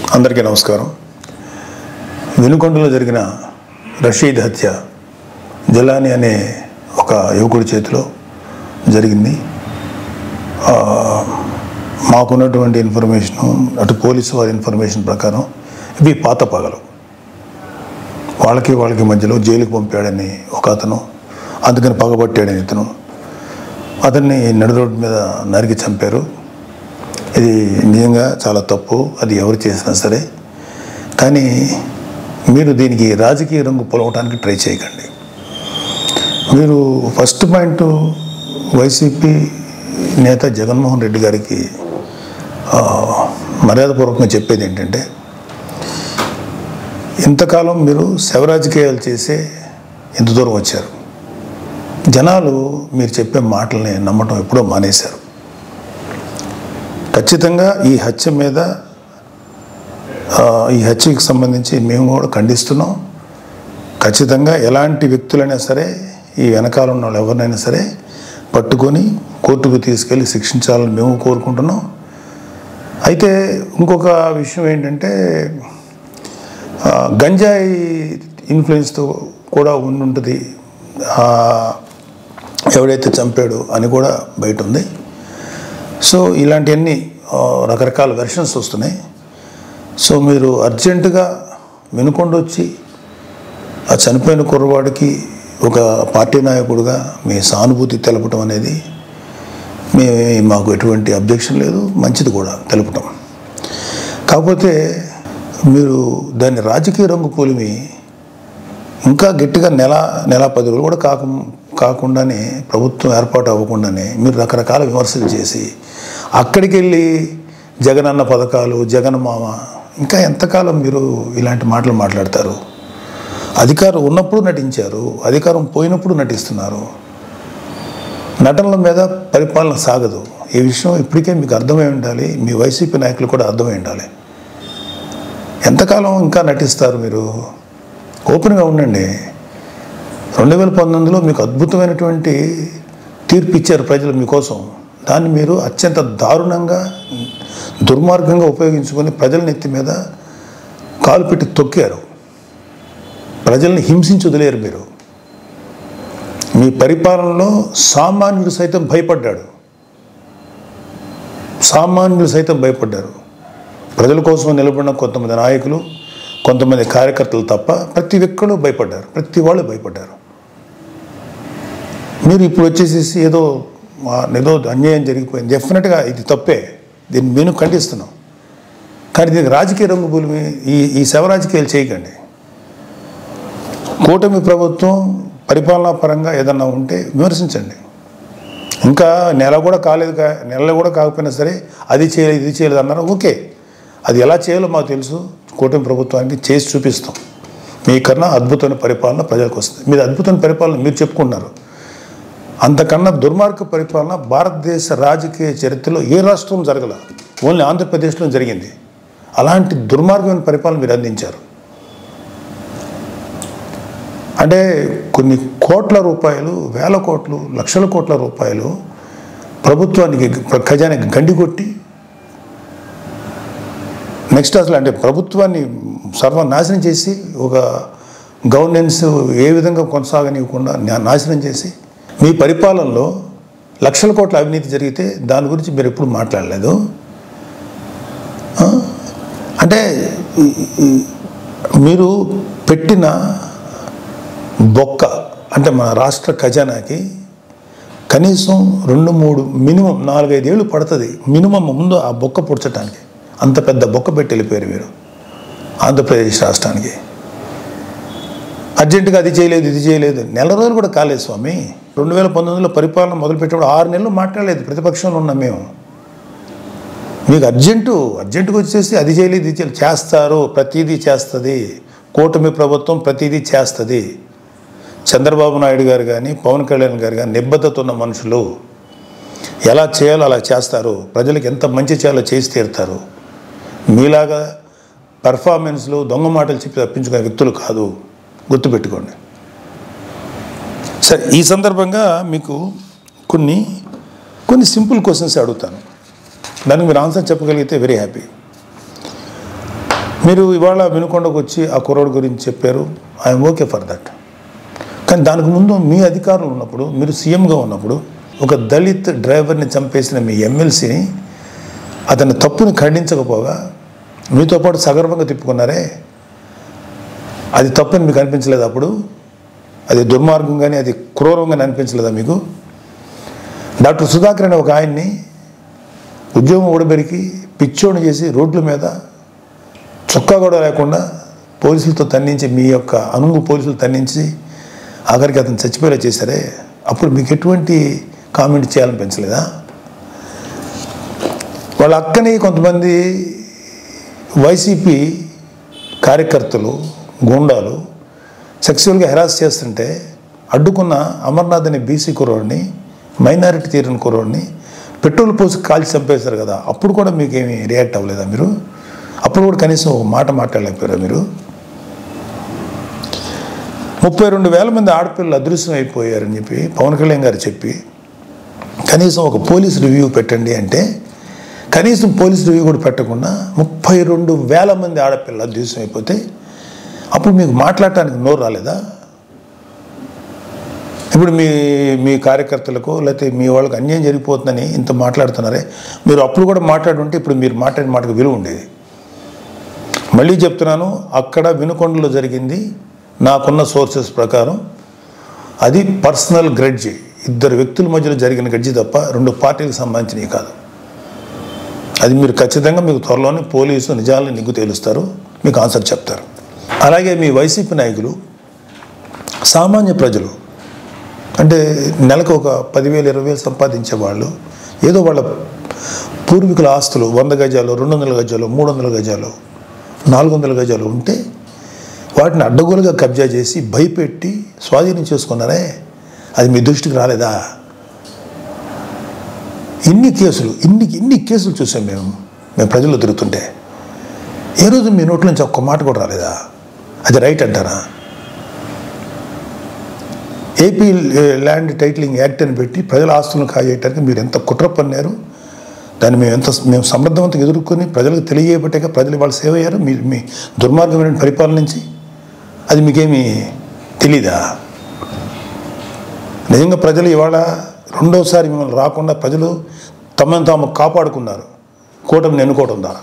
అందరికీ నమస్కారం. వినుకొండలో జరిగిన రషీద్ హత్య జలాని అనే ఒక యువకుడి చేతిలో జరిగింది. మాకున్నటువంటి ఇన్ఫర్మేషను, అటు పోలీసు వారి ఇన్ఫర్మేషన్ ప్రకారం ఇవి పాత పగలు. వాళ్ళకి మధ్యలో జైలుకి పంపాడని ఒక అతను, అందుకని పగబట్టాడని ఇతను, అతన్ని నడి రోడ్డు మీద నరికి చంపారు. ఇది నిజంగా చాలా తప్పు, అది ఎవరు చేసినా సరే. కానీ మీరు దీనికి రాజకీయ రంగు పొలవటానికి ట్రై చేయకండి. మీరు ఫస్ట్ పాయింట్, వైసీపీ నేత జగన్మోహన్ రెడ్డి గారికి మర్యాదపూర్వకంగా చెప్పేది ఏంటంటే, ఇంతకాలం మీరు శవ రాజకీయాలు చేసే ఇంత దూరం వచ్చారు. జనాలు మీరు చెప్పే మాటల్ని నమ్మటం ఎప్పుడో మానేశారు. ఖచ్చితంగా ఈ హత్యకి సంబంధించి మేము కూడా ఖండిస్తున్నాం. ఖచ్చితంగా ఎలాంటి వ్యక్తులైనా సరే, ఈ వెనకాల ఉన్న వాళ్ళు ఎవరినైనా సరే పట్టుకొని కోర్టుకు తీసుకెళ్ళి శిక్షించాలని మేము కోరుకుంటున్నాం. అయితే ఇంకొక విషయం ఏంటంటే, గంజాయి ఇన్ఫ్లుయెన్స్తో కూడా ఉంటుంది ఎవడైతే చంపాడో అని కూడా బయట ఉంది. సో ఇలాంటివన్నీ రకరకాల వెర్షన్స్ వస్తున్నాయి. సో మీరు అర్జెంటుగా వినుకొండ వచ్చి ఆ చనిపోయిన కుర్రవాడికి ఒక పార్టీ నాయకుడిగా మీ సానుభూతి తెలపటం అనేది మాకు ఎటువంటి అబ్జెక్షన్ లేదు, మంచిది కూడా తెలపటం. కాకపోతే మీరు దాన్ని రాజకీయ రంగు పూలిమి ఇంకా గట్టిగా నెల 10 రోజులు కూడా కాకుండానే, ప్రభుత్వం ఏర్పాటు అవ్వకుండానే మీరు రకరకాల విమర్శలు చేసి అక్కడికి వెళ్ళి జగనన్న పథకాలు, జగన్ మామ, ఇంకా ఎంతకాలం మీరు ఇలాంటి మాటలు మాట్లాడతారు? అధికారం ఉన్నప్పుడు నటించారు, అధికారం పోయినప్పుడు నటిస్తున్నారు. నటనల మీద పరిపాలన సాగదు. ఈ విషయం ఇప్పటికే మీకు అర్థమై ఉండాలి, మీ వైసీపీ నాయకులు కూడా అర్థమై ఉండాలి. ఎంతకాలం ఇంకా నటిస్తారు మీరు? ఓపెన్గా ఉండండి. 2019లో మీకు అద్భుతమైనటువంటి తీర్పు ఇచ్చారు ప్రజలు మీకోసం. దాన్ని మీరు అత్యంత దారుణంగా, దుర్మార్గంగా ఉపయోగించుకొని ప్రజల నెత్తి మీద కాలు పెట్టి తొక్కారు. ప్రజల్ని హింసించి వదిలేరు మీరు. మీ పరిపాలనలో సామాన్యుడు సైతం భయపడ్డారు. ప్రజల కోసం నిలబడిన కొంతమంది నాయకులు, కొంతమంది కార్యకర్తలు తప్ప ప్రతి ఒక్కరు భయపడ్డారు, ప్రతి వాళ్ళు భయపడ్డారు. మీరు ఇప్పుడు వచ్చేసేసి ఏదో అన్యాయం జరిగిపోయింది, డెఫినెట్గా ఇది తప్పే, దీన్ని మేము ఖండిస్తున్నాం. కానీ దీనికి రాజకీయ రంగు భూమి, ఈ శవ రాజకీయాలు చేయకండి. కూటమి ప్రభుత్వం పరిపాలనా పరంగా ఏదన్నా ఉంటే విమర్శించండి. ఇంకా నెల కూడా కాకపోయినా సరే అది చేయలేదు, ఇది చేయలేదు అన్నారు. ఓకే, అది ఎలా చేయాలో మాకు తెలుసు. కూటమి ప్రభుత్వానికి చేసి చూపిస్తాం. మీకన్నా అద్భుతమైన పరిపాలన ప్రజలకు వస్తుంది. మీరు అద్భుతమైన పరిపాలన మీరు చెప్పుకున్నారు. అంతకన్నా దుర్మార్గ పరిపాలన భారతదేశ రాజకీయ చరిత్రలో ఏ రాష్ట్రం జరగల, ఓన్లీ ఆంధ్రప్రదేశ్లో జరిగింది. అలాంటి దుర్మార్గమైన పరిపాలన మీరు అందించారు. అంటే కొన్ని కోట్ల రూపాయలు, వేల కోట్లు, లక్షల కోట్ల రూపాయలు ప్రభుత్వానికి, ఖజానాకి గండి కొట్టి, నెక్స్ట్ అసలు అంటే ప్రభుత్వాన్ని సర్వనాశనం చేసి, ఒక గవర్నెన్స్ ఏ విధంగా కొనసాగనివ్వకుండా నాశనం చేసి, మీ పరిపాలనలో లక్షల కోట్ల అవినీతి జరిగితే దాని గురించి మీరు ఎప్పుడు మాట్లాడలేదు. అంటే మీరు పెట్టిన బొక్క, అంటే మన రాష్ట్ర ఖజానాకి కనీసం 2-3 మినిమం 4-5 ఏళ్ళు పడుతుంది మినిమం ముందు ఆ బొక్క పుడ్చడానికి. అంత పెద్ద బొక్క పెట్టి వెళ్ళిపోయారు మీరు ఆంధ్రప్రదేశ్ రాష్ట్రానికి. అర్జెంటుగా అది చేయలేదు, ఇది చేయలేదు. నెల రోజులు కూడా కాలేదు స్వామి. 2019లో పరిపాలన మొదలుపెట్టినప్పుడు 6 నెలలు మాట్లాడలేదు ప్రతిపక్షంలో ఉన్నాం మేము. మీకు అర్జెంటుగా వచ్చేసి అది చేయలేదు, ఇది చేయలేదు. చేస్తారు, ప్రతిదీ చేస్తుంది కూటమి ప్రభుత్వం, ప్రతిదీ చేస్తుంది. చంద్రబాబు నాయుడు గారు కానీ, పవన్ కళ్యాణ్ గారు కానీ నిబద్ధత ఉన్న మనుషులు. ఎలా చేయాలో అలా చేస్తారు. ప్రజలకు ఎంత మంచి చేయాలో చేసి తీరుతారు. మీలాగా పెర్ఫార్మెన్స్లు, దొంగ మాటలు చెప్పి తప్పించుకునే వ్యక్తులు కాదు, గుర్తుపెట్టుకోండి. సరే, ఈ సందర్భంగా మీకు కొన్ని సింపుల్ క్వశ్చన్స్ అడుగుతాను. దానికి మీరు ఆన్సర్ చెప్పగలిగితే వెరీ హ్యాపీ. మీరు ఇవాళ వినుకొండకు వచ్చి ఆ కుర్రోడు గురించి చెప్పారు, ఐఎమ్ ఓకే ఫర్ దట్. కానీ దానికి ముందు మీ అధికారులు ఉన్నప్పుడు, మీరు సీఎంగా ఉన్నప్పుడు ఒక దళిత్ డ్రైవర్ని చంపేసిన మీ ఎమ్మెల్సీని అతని తప్పుని ఖండించకపోగా మీతో పాటు సగర్వంగా తిప్పుకున్నారే, అది తప్పని మీకు అనిపించలేదు? అప్పుడు అది దుర్మార్గం కానీ అది క్రూరంగానే అనిపించలేదా మీకు? డాక్టర్ సుధాకర్ అనే ఒక ఆయన్ని ఉద్యోగం ఊడబెరికి పిచ్చోడిని చేసి రోడ్ల మీద చొక్కా కూడా లేకుండా పోలీసులతో తన్నించి, మీ యొక్క అనుంగు పోలీసులు తన్నించి ఆఖరికి అతను చచ్చిపోయేలా చేశారే, అప్పుడు మీకు ఎటువంటి కామెంట్ చేయాలనిపించలేదా? వాళ్ళ అక్కని కొంతమంది వైసీపీ కార్యకర్తలు, గూండాలు సెక్సువల్గా హెరాస్ చేస్తుంటే అడ్డుకున్న అమర్నాథ్ అనే బీసీ కుర్రోడిని, మైనారిటీ తీరిన కుర్రోడిని పెట్రోల్ పోసి కాల్చి చంపేశారు కదా, అప్పుడు కూడా మీకేమీ రియాక్ట్ అవ్వలేదా మీరు? అప్పుడు కూడా కనీసం ఒక మాట మాట్లాడలేకపోయారా మీరు? 32,000 మంది ఆడపిల్లలు అదృశ్యం అయిపోయారని చెప్పి పవన్ కళ్యాణ్ గారు చెప్పి కనీసం ఒక పోలీస్ రివ్యూ పెట్టండి అంటే కనీసం పోలీస్ రివ్యూ కూడా పెట్టకుండా 32,000 మంది ఆడపిల్లలు అదృశ్యం అయిపోతే అప్పుడు మీకు మాట్లాడటానికి నోరు రాలేదా? ఇప్పుడు మీ కార్యకర్తలకు లేకపోతే మీ వాళ్ళకి అన్యాయం జరిగిపోతుందని ఇంత మాట్లాడుతున్నారే, మీరు అప్పుడు కూడా మాట్లాడుంటే ఇప్పుడు మీరు మాట్లాడిన మాటకు విలువ ఉండేది. మళ్ళీ చెప్తున్నాను, అక్కడ వినుకొండలో జరిగింది నాకున్న సోర్సెస్ ప్రకారం అది పర్సనల్ గ్రెడ్జి, 2 వ్యక్తుల మధ్యలో జరిగిన గ్రెడ్జి తప్ప 2 పార్టీలకు సంబంధించినవి కాదు. అది మీరు ఖచ్చితంగా మీకు త్వరలోనే పోలీసు నిజాలను నిగ్గు తేలుస్తారు, మీకు ఆన్సర్ చెప్తారు. అలాగే మీ వైసీపీ నాయకులు సామాన్య ప్రజలు అంటే నెలకు ఒక 10,000 20,000 సంపాదించే వాళ్ళు ఏదో వాళ్ళ పూర్వీకుల ఆస్తులు 100 గజాలు 200 గజాలు 300 గజాలు 400 గజాలు ఉంటే వాటిని అడ్డగోలుగా కబ్జా చేసి భయపెట్టి స్వాధీనం చేసుకున్నారే, అది మీ దృష్టికి రాలేదా? ఇన్ని కేసులు చూసాం మేము ప్రజల్లో తిరుగుతుంటే. ఏ రోజు మీ నోట్ల నుంచి ఒక్క మాట కూడా రాలేదా? అది రైట్ అంటారా? ఏపీ ల్యాండ్ టైటిలింగ్ యాక్ట్ అని పెట్టి ప్రజల ఆస్తులను కాజేయడానికి మీరు ఎంత కుట్ర పన్నారు, దాన్ని మేము సమర్థవంతంగా ఎదుర్కొని ప్రజలకు తెలియబట్టాక ప్రజలు వాళ్ళు సేవ అయ్యారు మీ దుర్మార్గమైన పరిపాలన నుంచి. అది మీకేమీ తెలీదా? నిజంగా ప్రజలు ఇవాళ రెండోసారి మిమ్మల్ని రాకుండా ప్రజలు తమను తాము కాపాడుకున్నారు కూటమిని ఎన్నుకోవడం ద్వారా.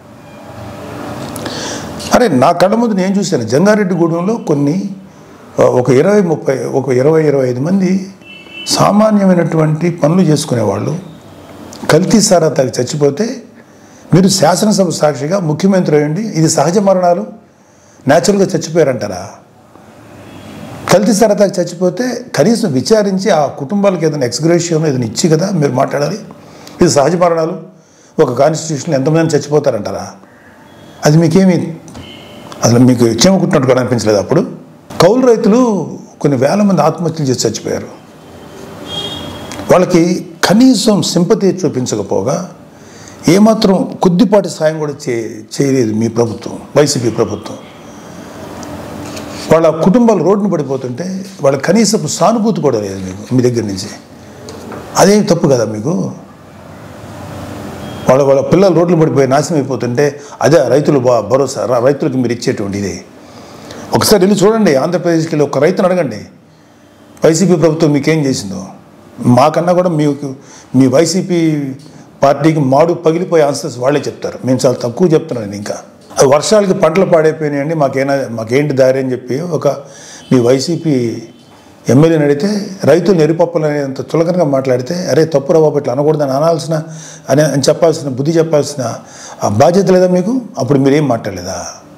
అరే నా కళ్ళ ముందు నేను చూశాను, జంగారెడ్డిగూడెంలో ఒక 20-25 మంది సామాన్యమైనటువంటి పనులు చేసుకునేవాళ్ళు కల్తీ సారా తాగి చచ్చిపోతే మీరు శాసనసభ సాక్షిగా ముఖ్యమంత్రి అయ్యండి ఇది సహజ మరణాలు న్యాచురల్గా చచ్చిపోయారంటారా? కల్తీ సారా తాగి చచ్చిపోతే కనీసం విచారించి ఆ కుటుంబాలకు ఏదైనా ఎక్స్గ్రేషియం ఏదైనా ఇచ్చి కదా మీరు మాట్లాడాలి. ఇది సహజ మరణాలు, ఒక కాన్స్టిట్యూషన్లో ఎంతమంది చచ్చిపోతారంటారా? అది మీకేమి అసలు మీకు చెమకుట్టినట్టు కూడా అనిపించలేదు? అప్పుడు కౌలు రైతులు కొన్ని వేల మంది ఆత్మహత్యలు చేసి చచ్చిపోయారు. వాళ్ళకి కనీసం సింపతి చూపించకపోగా ఏమాత్రం కొద్దిపాటి సాయం కూడా చేయలేదు మీ ప్రభుత్వం, వైసీపీ ప్రభుత్వం. వాళ్ళ కుటుంబాలు రోడ్డును పడిపోతుంటే వాళ్ళ కనీసపు సానుభూతి కూడా లేదు మీకు మీ దగ్గర నుంచి. అదేం తప్పు కదా మీకు? వాళ్ళ పిల్లలు రోడ్లు పడిపోయి నాశనం అయిపోతుంటే అదే రైతులు భరోసా, రైతులకు మీరు ఇచ్చేటువంటి ఇది. ఒకసారి వెళ్ళి చూడండి, ఆంధ్రప్రదేశ్కి వెళ్ళి ఒక రైతును అడగండి వైసీపీ ప్రభుత్వం మీకేం చేసిందో. మాకన్నా కూడా మీ వైసీపీ పార్టీకి మాడు పగిలిపోయే ఆన్సర్స్ వాళ్ళే చెప్తారు. మేము చాలా తక్కువ చెప్తున్నాను. ఇంకా వర్షాలకి పంటలు పాడైపోయినాయండి, మాకేంటి దారి అని చెప్పి మీ వైసీపీ ఎమ్మెల్యేని అడిగితే రైతులు నెరిపప్పులు అనేంత చులకనగా మాట్లాడితే అరే తప్పురా బాబు ఇట్లా అనకూడదని అని చెప్పాల్సిన బుద్ధి చెప్పాల్సిన ఆ బాధ్యత లేదా మీకు? అప్పుడు మీరేం మాట్లాడలేదా?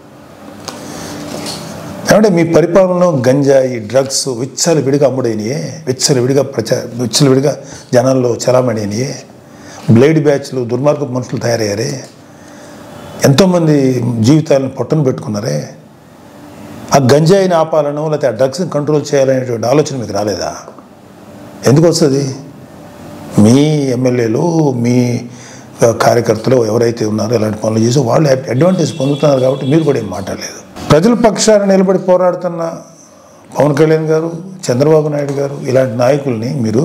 ఏమంటే మీ పరిపాలనలో గంజాయి డ్రగ్స్ విచ్చలవిడిగా అమ్ముడైనయే, విచ్చలవిడిగా జనాల్లో చలామణి అయినాయే, బ్లేడ్ బ్యాచ్లు దుర్మార్గపు మనుషులు తయారయ్యారే, ఎంతోమంది జీవితాలను పొట్టను పెట్టుకున్నారే. ఆ గంజాయిని ఆపాలను లేకపోతే ఆ డ్రగ్స్ని కంట్రోల్ చేయాలనేటువంటి ఆలోచన మీకు రాలేదా? ఎందుకు వస్తుంది? మీ ఎమ్మెల్యేలు మీ కార్యకర్తలు ఎవరైతే ఉన్నారో ఇలాంటి పనులు చేసి వాళ్ళు అడ్వాంటేజ్ పొందుతున్నారు కాబట్టి మీరు కూడా ఏం మాట్లాడలేదు. ప్రజల పక్షాన నిలబడి పోరాడుతున్న పవన్ కళ్యాణ్ గారు, చంద్రబాబు నాయుడు గారు ఇలాంటి నాయకుల్ని మీరు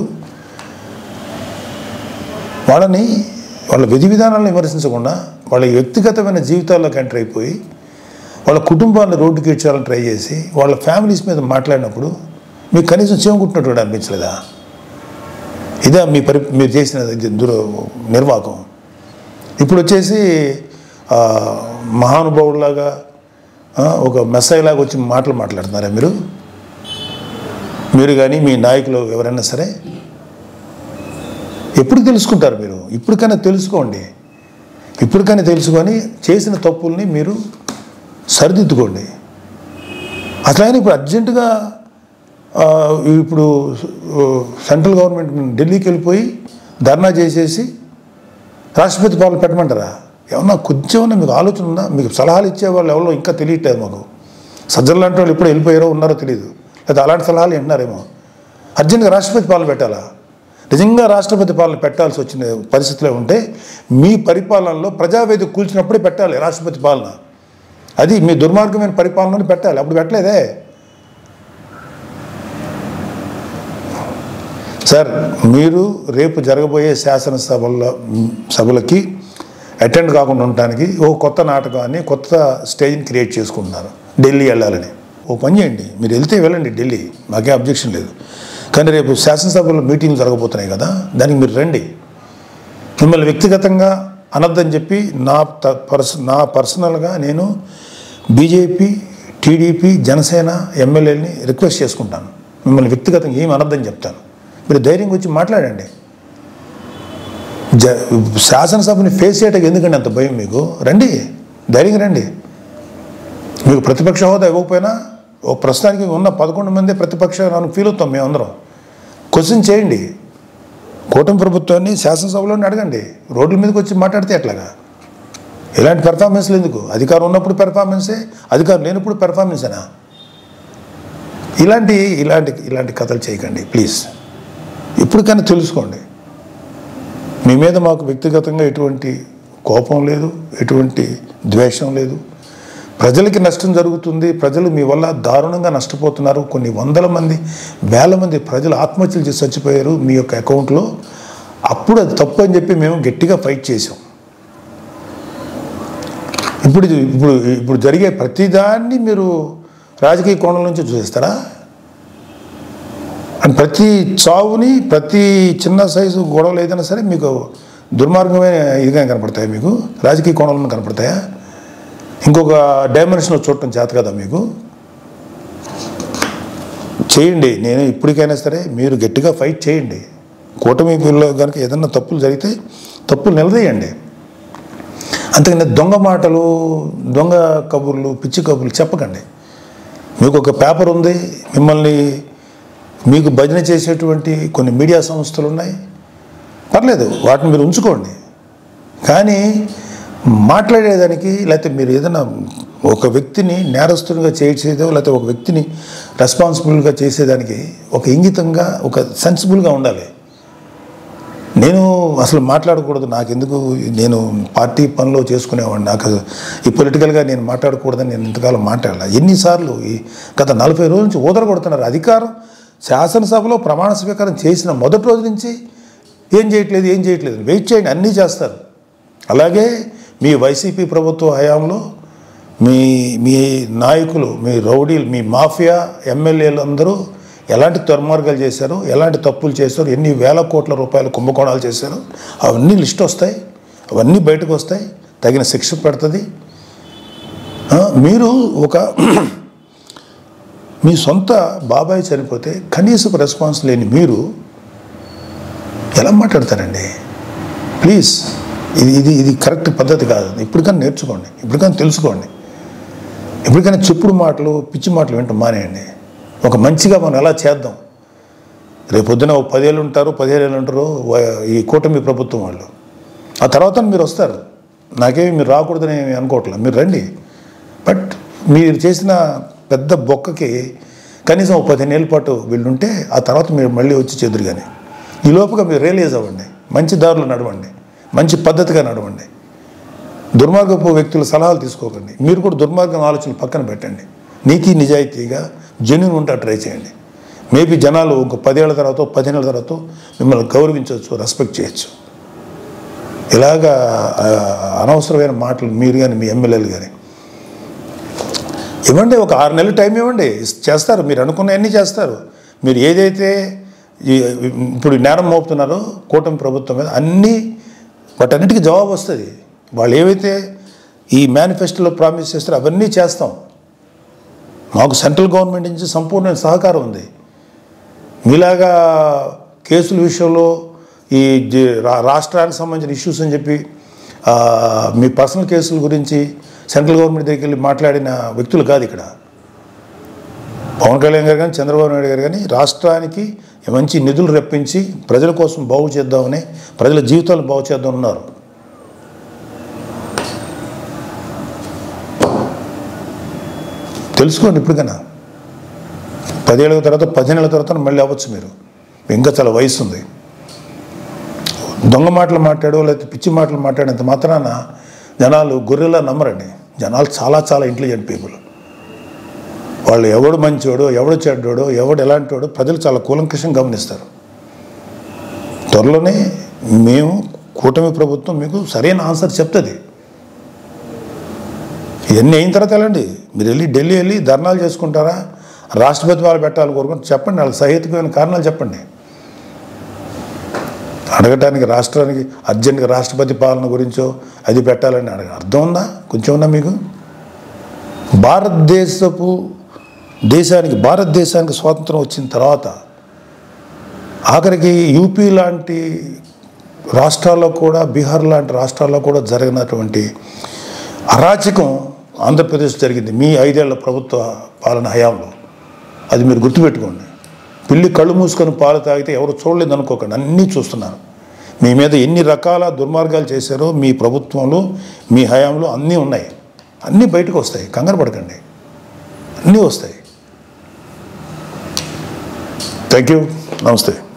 వాళ్ళ విధి విధానాలను విమర్శించకుండా వాళ్ళ వ్యక్తిగతమైన జీవితాల్లోకి ఎంటర్ అయిపోయి వాళ్ళ కుటుంబాన్ని రోడ్డుకి ఇచ్చాలని ట్రై చేసి వాళ్ళ ఫ్యామిలీస్ మీద మాట్లాడినప్పుడు మీకు కనీసం చేమకుట్టినట్టు అనిపించలేదా? ఇదా మీరు చేసిన నిర్వాహకం? ఇప్పుడు వచ్చేసి మహానుభావుడిలాగా ఒక మెస్సైలాగా వచ్చి మాట్లాడుతున్నారా మీరు కానీ మీ నాయకులు ఎవరైనా సరే? ఎప్పుడు తెలుసుకుంటారు మీరు? ఇప్పటికైనా తెలుసుకోండి. ఇప్పటికైనా తెలుసుకొని చేసిన తప్పుల్ని మీరు సరిదిద్దుకోండి. అట్లానే ఇప్పుడు అర్జెంటుగా ఇప్పుడు సెంట్రల్ గవర్నమెంట్ ఢిల్లీకి వెళ్ళిపోయి ధర్నా చేసేసి రాష్ట్రపతి పాలన పెట్టమంటారా? ఏమన్నా కొంచెం మీకు ఆలోచన ఉందా? మీకు సలహాలు ఇచ్చేవాళ్ళు ఎవరో ఇంకా తెలియట్లేదు మాకు. సజ్జలు లాంటి వాళ్ళు ఎప్పుడు వెళ్ళిపోయారో ఉన్నారో తెలియదు, లేదా అలాంటి సలహాలు వింటున్నారేమో. అర్జెంట్గా రాష్ట్రపతి పాలన పెట్టాలా? నిజంగా రాష్ట్రపతి పాలన పెట్టాల్సి వచ్చిన పరిస్థితిలో ఉంటే మీ పరిపాలనలో ప్రజావేదిక కూల్చినప్పుడే పెట్టాలి రాష్ట్రపతి పాలన. అది మీ దుర్మార్గమైన పరిపాలనని పెట్టాలి. అప్పుడు పెట్టలేదే సార్. మీరు రేపు జరగబోయే సభలకి అటెండ్ కాకుండా ఉండటానికి ఓ కొత్త నాటకాన్ని, కొత్త స్టేజ్ని క్రియేట్ చేసుకుంటున్నారు. ఢిల్లీ వెళ్ళాలని ఓ పని చేయండి, మీరు వెళ్తే వెళ్ళండి ఢిల్లీ, మాకే అబ్జెక్షన్ లేదు. కానీ రేపు శాసనసభలో మీటింగ్లు జరగబోతున్నాయి కదా, దానికి మీరు రండి. మిమ్మల్ని వ్యక్తిగతంగా అనొద్దని చెప్పి నా పర్సనల్గా నేను బీజేపీ, టీడీపీ, జనసేన ఎమ్మెల్యేలని రిక్వెస్ట్ చేసుకుంటాను. మిమ్మల్ని వ్యక్తిగతంగా ఏమి అనొద్దని చెప్తాను. మీరు ధైర్యంగా వచ్చి మాట్లాడండి. శాసనసభని ఫేస్ చేయడానికి ఎందుకండి అంత భయం మీకు? రండి, ధైర్యంగా రండి. మీకు ప్రతిపక్ష హోదా ఇవ్వకపోయినా ఓ ప్రస్తుతానికి ఉన్న 11 మంది ప్రతిపక్ష ఫీల్ అవుతాం మేమందరం. క్వశ్చన్ చేయండి, కూటమి ప్రభుత్వాన్ని శాసనసభలోనే అడగండి. రోడ్ల మీదకి వచ్చి మాట్లాడితే ఎట్లాగా? ఇలాంటి పెర్ఫార్మెన్స్లు ఎందుకు? అధికారం ఉన్నప్పుడు పెర్ఫార్మెన్సే, అధికారం లేనప్పుడు పెర్ఫార్మెన్సేనా? ఇలాంటి కథలు చేయకండి ప్లీజ్. ఇప్పటికైనా తెలుసుకోండి. మీ మీద మాకు వ్యక్తిగతంగా ఎటువంటి కోపం లేదు, ఎటువంటి ద్వేషం లేదు. ప్రజలకి నష్టం జరుగుతుంది, ప్రజలు మీ వల్ల దారుణంగా నష్టపోతున్నారు. కొన్ని వందల మంది, వేల మంది ప్రజలు ఆత్మహత్యలు చేసి చచ్చిపోయారు మీ యొక్క అకౌంట్లో. అప్పుడు అది తప్పు అని చెప్పి మేము గట్టిగా ఫైట్ చేసాం. ఇప్పుడు జరిగే ప్రతిదాన్ని మీరు రాజకీయ కోణం నుంచి చూసేస్తారా? అండ్ ప్రతి చావుని, ప్రతి చిన్న సైజు గొడవలు ఏదైనా సరే మీకు దుర్మార్గమైన ఇదిగా కనపడతాయా? మీకు రాజకీయ కోణంలో కనపడతాయా? ఇంకొక డైమెన్షన్లో చూడటం చేత కదా మీకు? చేయండి. నేను ఇప్పటికైనా సరే మీరు గట్టిగా ఫైట్ చేయండి. కూటమిలో కనుక ఏదన్నా తప్పులు జరిగితే తప్పులు నిలదీయండి. అంతకన్నా దొంగ మాటలు, దొంగ కబుర్లు, పిచ్చి కబుర్లు చెప్పకండి. మీకు ఒక పేపర్ ఉంది, మీకు భజన చేసేటువంటి కొన్ని మీడియా సంస్థలు ఉన్నాయి, పర్లేదు, వాటిని మీరు ఉంచుకోండి. కానీ మాట్లాడేదానికి, లేకపోతే మీరు ఏదైనా ఒక వ్యక్తిని నేరస్తునిగా చేసేదో, లేకపోతే ఒక వ్యక్తిని రెస్పాన్సిబుల్గా చేసేదానికి ఒక ఇంగితంగా, ఒక సెన్సిబుల్గా ఉండాలి. నేను అసలు మాట్లాడకూడదు, నాకెందుకు, నేను పార్టీ పనిలో చేసుకునేవాడిని, నాకు ఈ పొలిటికల్గా నేను మాట్లాడకూడదని నేను ఇంతకాలం మాట్లాడాలి. ఎన్నిసార్లు ఈ గత 40 రోజుల నుంచి ఊదరగొడుతున్నారు. అధికారం శాసనసభలో ప్రమాణ స్వీకారం చేసిన మొదటి రోజు నుంచి ఏం చేయట్లేదు వెయిట్ చేయండి, అన్నీ చేస్తారు. అలాగే మీ వైసీపీ ప్రభుత్వ హయాంలో మీ నాయకులు, మీ రౌడీలు, మీ మాఫియా ఎమ్మెల్యేలు అందరూ ఎలాంటి దుర్మార్గాలు చేశారు, ఎలాంటి తప్పులు చేశారు, ఎన్ని వేల కోట్ల రూపాయలు కుంభకోణాలు చేశారు, అవన్నీ లిస్ట్ వస్తాయి, అవన్నీ బయటకు వస్తాయి, తగిన శిక్ష పెడుతుంది. మీరు మీ సొంత బాబాయ్ చనిపోతే కనీసపు రెస్పాన్స్ లేని మీరు ఎలా మాట్లాడతారండి? ప్లీజ్, ఇది కరెక్ట్ పద్ధతి కాదు. ఇప్పటికైనా నేర్చుకోండి, ఇప్పటికైనా తెలుసుకోండి. ఇప్పటికైనా చెప్పుడు మాటలు, పిచ్చి మాటలు వింటాం మానేయండి. ఒక మంచిగా మనం ఎలా చేద్దాం. రేపొద్దున 10 ఏళ్ళు ఉంటారు, 15 ఏళ్ళు ఉంటారు ఈ కూటమి ప్రభుత్వం వాళ్ళు. ఆ తర్వాత మీరు వస్తారు. నాకేమి మీరు రాకూడదని అనుకోవట్లేదు, మీరు రండి. బట్ మీరు చేసిన పెద్ద బొక్కకి కనీసం 15 ఏళ్ళ పాటు వీళ్ళుంటే ఆ తర్వాత మీరు మళ్ళీ వచ్చి చెదురు. కానీ ఈ లోపుగా మీరు రియలైజ్ అవ్వండి, మంచి దారిలో నడవండి, మంచి పద్ధతిగా నడవండి. దుర్మార్గపు వ్యక్తుల సలహాలు తీసుకోకండి. మీరు కూడా దుర్మార్గం ఆలోచనలు పక్కన పెట్టండి. నీతి నిజాయితీగా జెన్యూన్ ఉంటా ట్రై చేయండి. మేబీ జనాలు ఒక 10 ఏళ్ళ తర్వాత, 15 ఏళ్ళ తర్వాత మిమ్మల్ని గౌరవించవచ్చు, రెస్పెక్ట్ చేయొచ్చు. ఇలాగా అనవసరమైన మాటలు మీరు కానీ, మీ ఎమ్మెల్యేలు కానీ ఇవ్వండి, ఒక 6 నెలలు టైం ఇవ్వండి, చేస్తారు. మీరు అనుకున్నవన్నీ చేస్తారు. మీరు ఏదైతే ఇప్పుడు నేరం మోపుతున్నారో కూటమి ప్రభుత్వం మీద అన్నీ వాటన్నిటికీ జవాబు వస్తుంది. వాళ్ళు ఏవైతే ఈ మేనిఫెస్టోలో ప్రామిస్ చేస్తారో అవన్నీ చేస్తాం. మాకు సెంట్రల్ గవర్నమెంట్ నుంచి సంపూర్ణ సహకారం ఉంది. మీలాగా కేసుల విషయంలో ఈ రాష్ట్రానికి సంబంధించిన ఇష్యూస్ అని చెప్పి మీ పర్సనల్ కేసుల గురించి సెంట్రల్ గవర్నమెంట్ దగ్గరికి వెళ్ళి మాట్లాడిన వ్యక్తులు కాదు ఇక్కడ. పవన్ కళ్యాణ్ గారు కానీ చంద్రబాబు నాయుడు గారు కానీ రాష్ట్రానికి మంచి నిధులు రప్పించి ప్రజల కోసం బాగు చేద్దామని, ప్రజల జీవితాలు బాగు చేద్దామని ఉన్నారు. తెలుసుకోండి ఇప్పటికైనా. 10 ఏళ్ళ తర్వాత 15 ఏళ్ళ తర్వాత మళ్ళీ అవ్వచ్చు. మీరు ఇంకా చాలా వయసు ఉంది. దొంగ మాటలు మాట్లాడో లేకపోతే పిచ్చి మాటలు మాట్లాడేంత మాత్రాన జనాలు గొర్రెలా నమ్మరండి. జనాలు చాలా చాలా ఇంటెలిజెంట్ పీపుల్. వాళ్ళు ఎవడు మంచోడో, ఎవడు చెడ్డోడో, ఎవడు ఎలాంటివాడో ప్రజలు చాలా కూలంకషంగా గమనిస్తారు. త్వరలోనే మేము కూటమి ప్రభుత్వం మీకు సరైన ఆన్సర్ చెప్తుంది. ఇవన్నీ అయిన తర్వాత వెళ్ళండి. మీరు వెళ్ళి ఢిల్లీ వెళ్ళి ధర్నాలు చేసుకుంటారా, రాష్ట్రపతి వాళ్ళు పెట్టాలని కోరుకుంటే చెప్పండి. వాళ్ళకి సహేతుకమైన కారణాలు చెప్పండి. అడగటానికి రాష్ట్రానికి అర్జెంటుగా రాష్ట్రపతి పాలన గురించో అది పెట్టాలని అర్థం ఉందా? కొంచెం ఉందా మీకు? భారతదేశానికి స్వాతంత్రం వచ్చిన తర్వాత ఆఖరికి యూపీ లాంటి రాష్ట్రాల్లో కూడా, బీహార్ లాంటి రాష్ట్రాల్లో కూడా జరిగినటువంటి అరాచకం ఆంధ్రప్రదేశ్ జరిగింది మీ 5 ఏళ్ల ప్రభుత్వ పాలన హయాంలో. అది మీరు గుర్తుపెట్టుకోండి. పిల్లి కళ్ళు మూసుకొని పాలు తాగితే ఎవరు చూడలేదు అనుకోకండి, అన్నీ చూస్తున్నారు. మీ మీద ఎన్ని రకాల దుర్మార్గాలు చేశారో మీ ప్రభుత్వంలో, మీ హయాంలో అన్నీ ఉన్నాయి. అన్నీ బయటకు వస్తాయి, కంగారు పడకండి, అన్నీ వస్తాయి. Thank you. నమస్తే.